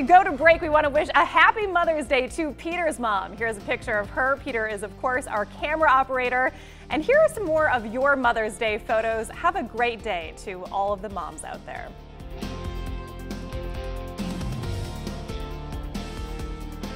To go to break, we want to wish a happy Mother's Day to Peter's mom. Here's a picture of her. Peter is, of course, our camera operator. And here are some more of your Mother's Day photos. Have a great day to all of the moms out there.